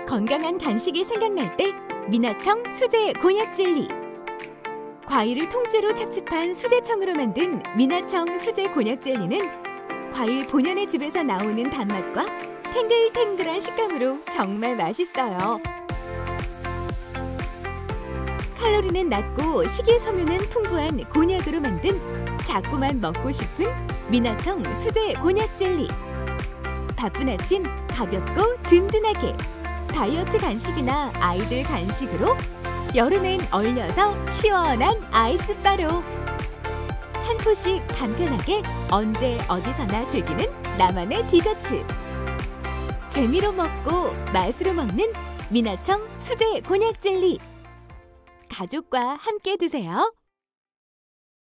건강한 간식이 생각날 때 미나청 수제 곤약 젤리. 과일을 통째로 착즙한 수제청으로 만든 미나청 수제 곤약 젤리는 과일 본연의 즙에서 나오는 단맛과 탱글탱글한 식감으로 정말 맛있어요. 칼로리는 낮고 식이섬유는 풍부한 곤약으로 만든 자꾸만 먹고 싶은 미나청 수제 곤약 젤리. 바쁜 아침 가볍고 든든하게 다이어트 간식이나 아이들 간식으로 여름엔 얼려서 시원한 아이스바로 한 포씩 간편하게 언제 어디서나 즐기는 나만의 디저트. 재미로 먹고 맛으로 먹는 미나청 수제 곤약 젤리. 가족과 함께 드세요.